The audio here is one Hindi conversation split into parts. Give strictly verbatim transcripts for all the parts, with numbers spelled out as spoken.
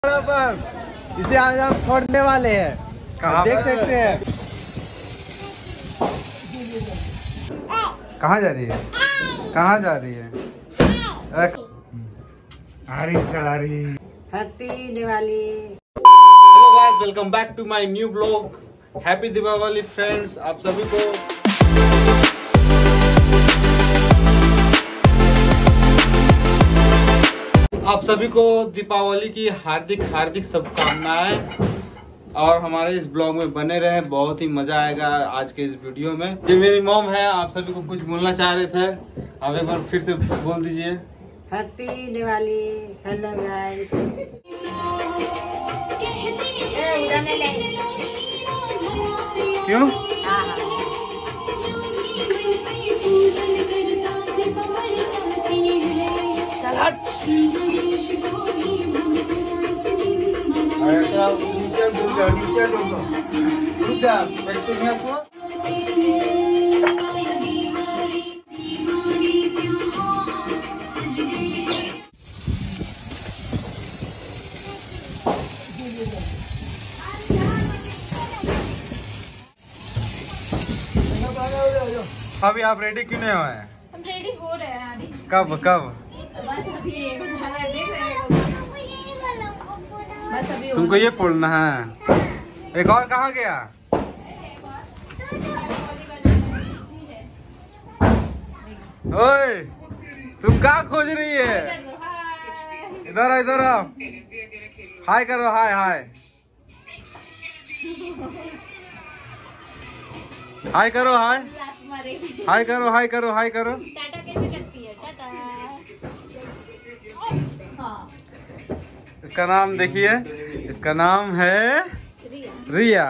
इसलिए आज हम छोड़ने वाले हैं। कहाँ देख सकते हैं। कहाँ जा रही है? कहाँ जा रही है? Happy Diwali. Hello guys, welcome back to my new blog. Happy Deepavali friends, आप सभी को। आप सभी को दीपावली की हार्दिक हार्दिक शुभकामनाएं और हमारे इस ब्लॉग में बने रहे। बहुत ही मजा आएगा आज के इस वीडियो में। ये मेरी मॉम है, आप सभी को कुछ बोलना चाह रहे थे, आप एक बार फिर से बोल दीजिए। हैप्पी दिवाली। Hello guys. क्यों? अभी आप रेडी क्यों नहीं हुए? हम रेडी हो रहे हैं अभी। कब कब? बस अभी देख रहे हो। बस अभी तुमको ये बोलना है। एक और कहाँ गया? ओए, तुम कहाँ खोज रही है? इधर इधर आओ, हाय करो, हाय हाय हाय करो, हाय हाय करो, हाय करो, हाय करो। टाटा कैसे करती है? टाटा। हाँ। इसका नाम देखिए, इसका नाम है रिया। रिया।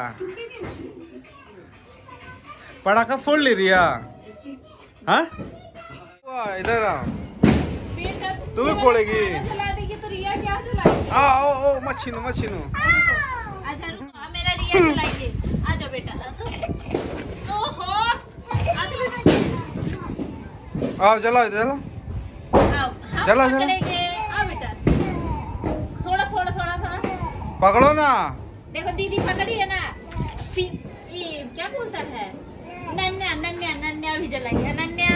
पटाखा फोड़ ली रिया? हाँ, इधर आओ, तू भी फोड़ेगी? चला देगी तो रिया क्या चलाएगी? आओ ओ मत छीनो, मत छीनो। अच्छा रुको, हाँ, मेरा रिया चलाएगी। आ जाओ बेटा। ओहो, आ जाओ बेटा। आओ जलाओ, जलाओ, आओ, हम जला, जला। पकड़ेंगे। आओ बेटा, थोड़ा थोड़ा थोड़ा थोड़ा पकड़ो ना। देखो दीदी पकड़ी है ना। फि- ये क्या बोलता है? नन्या नन्या नन्या भी जलाएंगे। नन्या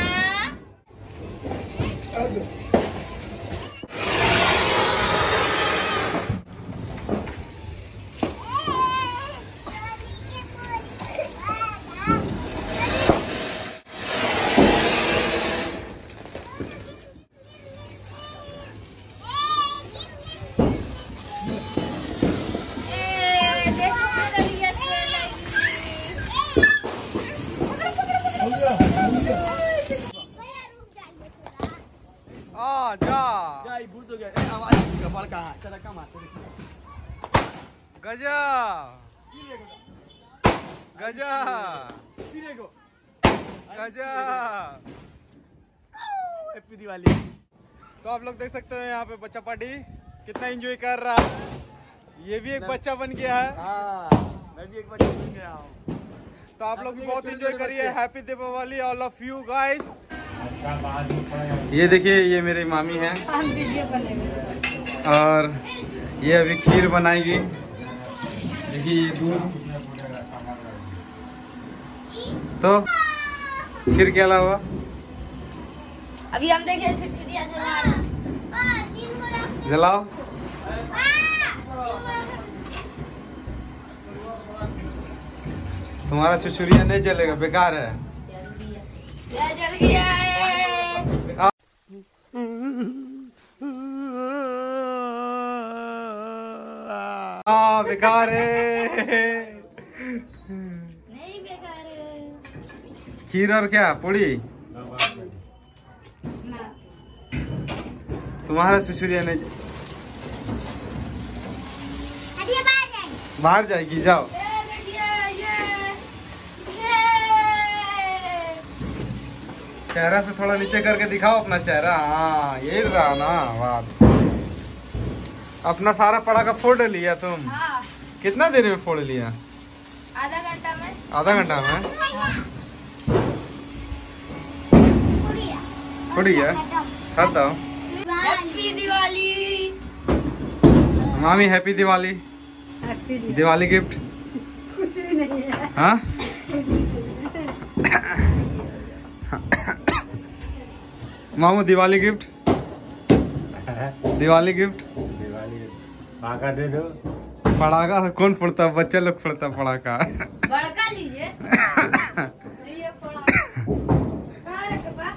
गजा गजा गजा। हैप्पी दिवाली। तो आप लोग देख सकते हैं यहाँ पे बच्चा पार्टी कितना एंजॉय कर रहा है। ये भी एक बच्चा बन गया है। हाँ, मैं भी एक बार बन गया हूँ। तो आप लोग भी बहुत एंजॉय करिए। Happy Deepavali all of you guys. ये देखिए, ये मेरी मामी है और ये अभी खीर बनाएगी। देखिए ये दूध, तो खीर के अलावा अभी हम देखे छुटछुटिया जला रहे हैं। जलाओ। तुम्हारा छुरछुरिया नहीं जलेगा, बेकार है। ये जल गया है। हाँ बेकार है। नहीं बेकार है। खीर और क्या पूड़ी? तुम्हारा छुरछुरिया नहीं बाहर जाएगी। जाओ। चेहरा से थोड़ा नीचे करके दिखाओ अपना चेहरा। हाँ ये रहा ना बात। अपना सारा पटाखा फोड़ लिया तुम? हाँ। कितना देर में फोड़ लिया? आधा घंटा में। आधा घंटा में फोड़ी है। खाता हूँ। हैप्पी दिवाली। मामी happy Diwali. Happy Diwali gift कुछ भी नहीं है। हाँ मामू दिवाली गिफ्ट दिवाली गिफ्ट दिवाली पटाखा दे दो। पटाखा कौन फोड़ता, बच्चा लोग फोड़ता पटाखा। बड़का लीजिए। ये पड़ा। कहाँ रखे बा?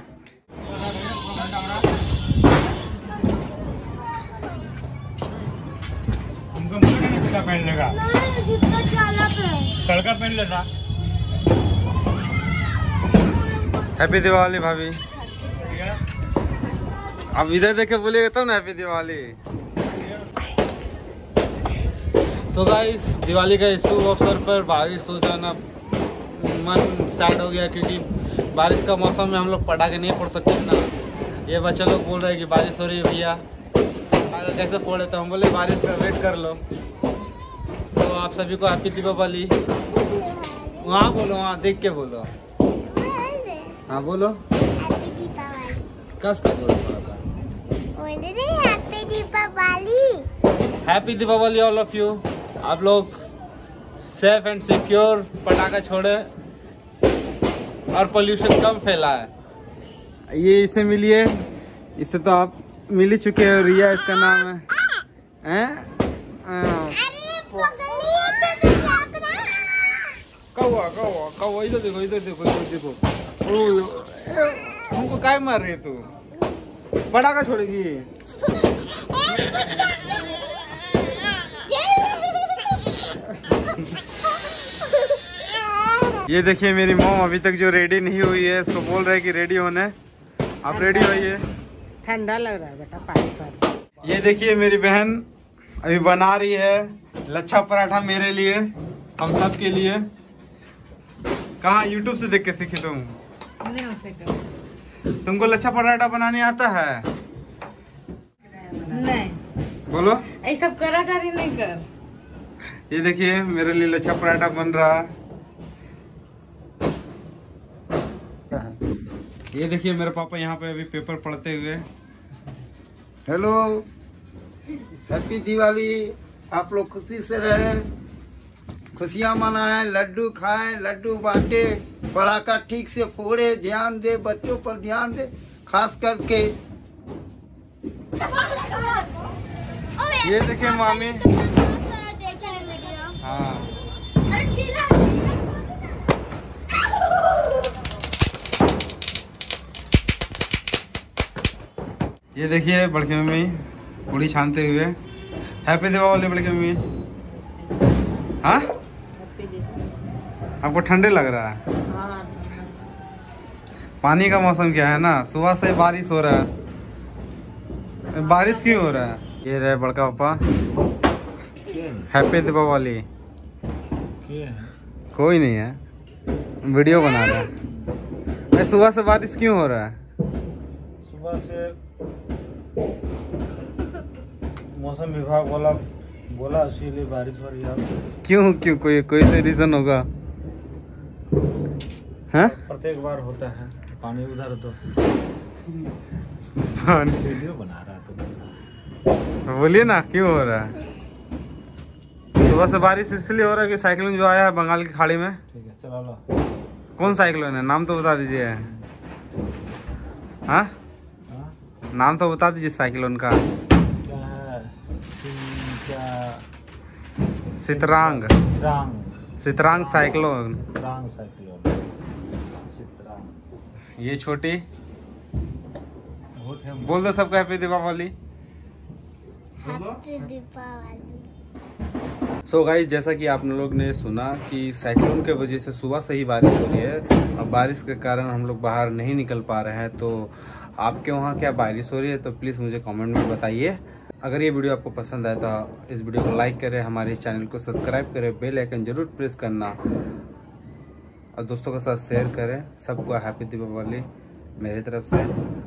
तुमको मुझे नहीं पता पहन लेगा। कितना चालक है। तड़का पहन लेता। हैप्पी दिवाली भाभी। अब इधर देखे बोलिएगा तब ना happy Diwali. So guys Diwali का शुभ अवसर पर बारिश हो जाना मन सैड हो गया, क्योंकि बारिश का मौसम में हम लोग पटाखे नहीं फोड़ सकते ना। ये बच्चे लोग बोल रहे हैं कि बारिश हो रही है भैया पटाखा कैसे फोड़े, तो हम बोले बारिश का वेट कर लो। तो आप सभी को हैप्पी दीपावली। वहाँ बोलो, वहाँ देख के बोलो। हाँ बोलो हैप्पी दीपावली। कस कर बोलो थोड़ा सा। बोल रहे happy Deepavali. Happy Deepavali all of you. आप लोग सेफ एंड सिक्योर पटाखा छोड़े और पोल्यूशन कम फैलाए। ये इसे मिलिए, इससे तो आप मिल ही चुके हो। रिया इसका नाम है। हैं? कौवा कौवा कौवा इधर देखो इधर देखो इधर देखो। हमको काय मार रही है तू? पटाखा छोड़ेगी। ये देखिए मेरी मॉम अभी तक जो रेडी नहीं हुई है, इसको बोल रहे हैं कि रेडी होने। आप रेडी होइए। ठंडा लग रहा है बेटा पानी पर। ये देखिए मेरी बहन अभी बना रही है लच्छा पराठा मेरे लिए, हम सब के लिए। कहाँ यूट्यूब से देख के सीखी तुम? तुमको लच्छा पराठा बनाने आता है? नहीं बोलो। ये सब करा करी नहीं कर। ये देखिए मेरे लिए लच्छा पराठा बन रहा है। ये देखिए मेरे पापा यहाँ पे अभी पेपर पढ़ते हुए। Hello, happy Diwali. आप लोग खुशी से रहे, खुशियाँ मनाएं, लड्डू खाएं, लड्डू बांटे, पटाखा ठीक से फोड़े, ध्यान दे, बच्चों पर ध्यान दे खास करके। ये देखिए मामी। देखा है वीडियो। हाँ अरे छीला। ये देखिए बड़की मम्मी पूड़ी छानते हुए। हैप्पी दीपावली बड़की मम्मी। हाँ आपको ठंडे लग रहा है? पानी का मौसम क्या है ना, सुबह से बारिश हो रहा है। बारिश क्यों हो रहा है? ये रहे बड़का पापा। हैप्पी दीपावली। कोई नहीं है, वीडियो बना रहा है। सुबह से बारिश क्यों हो रहा है? सुबह से मौसम विभाग वाला बोला, इसीलिए बारिश हो रही है। क्यों क्यों कोई कोई तो रीजन होगा? हाँ प्रत्येक बार होता है पानी उधर, तो पानी वीडियो बना रहा तो बोलिए ना क्यों हो रहा है? सुबह से बारिश इसलिए हो रहा है कि साइक्लोन जो आया है बंगाल की खाड़ी में। ठीक है चला लो। कौन साइक्लोन है, नाम तो बता दीजिए। हाँ हाँ? नाम तो बता दीजिए साइक्लोन का। क्या है? सिं- क्या Sitrang Chitrang Sitrang cyclone. Chitrang cyclone Chitrang. ये छोटी बहुत है। बोल दो सबको happy Deepavali. Happy Deepavali. So guys जैसा कि आप लोग ने सुना कि साइक्लोन के वजह से सुबह से ही बारिश हो रही है और बारिश के कारण हम लोग बाहर नहीं निकल पा रहे हैं। तो आपके वहाँ क्या बारिश हो रही है तो प्लीज़ मुझे कमेंट में बताइए। अगर ये वीडियो आपको पसंद आए तो इस वीडियो को लाइक करें, हमारे इस चैनल को सब्सक्राइब करें, बेल आइकन जरूर प्रेस करना और दोस्तों के साथ शेयर करें। सबको हैप्पी दीपावली मेरी तरफ से।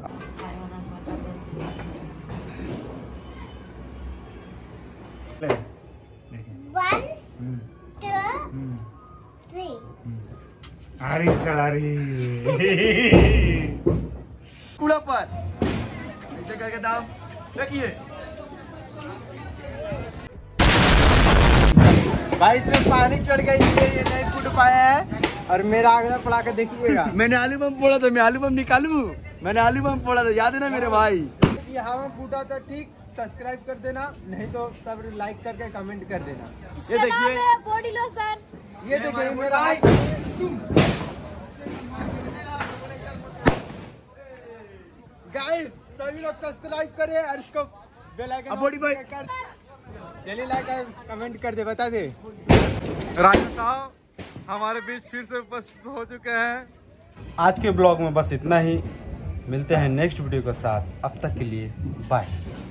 One two three. हरी सलारी कूड़ा पर ऐसे करके दाम रखिए। भाई इसमें पानी चढ़ गया इसलिए ये नहीं फूट पाया है। और मेरा आगरा पड़ा के देखिएगा। मैंने आलू बम फोड़ा था, मैं आलू बम निकालू, मैंने आलू बम फोड़ा था, याद है ना मेरे भाई। यहाँ में फूटा था ठीक, सब्सक्राइब कर देना, नहीं तो सब लाइक करके कमेंट कर देना। ये देखिए बॉडी लोशन, ये देखिए मेरा गाइस, सभी लोग सब्सक्राइब करें और इसको बेल आइकन बॉडी बॉय कर चलिए, लाइक कमेंट कर दे, बता दे। राजू साहब हमारे बीच फिर से उपस्थित हो चुके हैं। आज के ब्लॉग में बस इतना ही, मिलते हैं नेक्स्ट वीडियो के साथ, अब तक के लिए बाय।